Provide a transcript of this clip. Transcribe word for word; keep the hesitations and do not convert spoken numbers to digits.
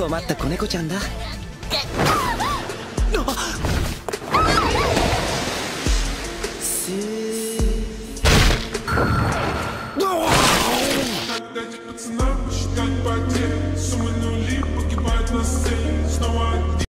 困った子猫ちゃんだ。 Пацана посчитать потерь, суммы нули погибают на сцене. Снова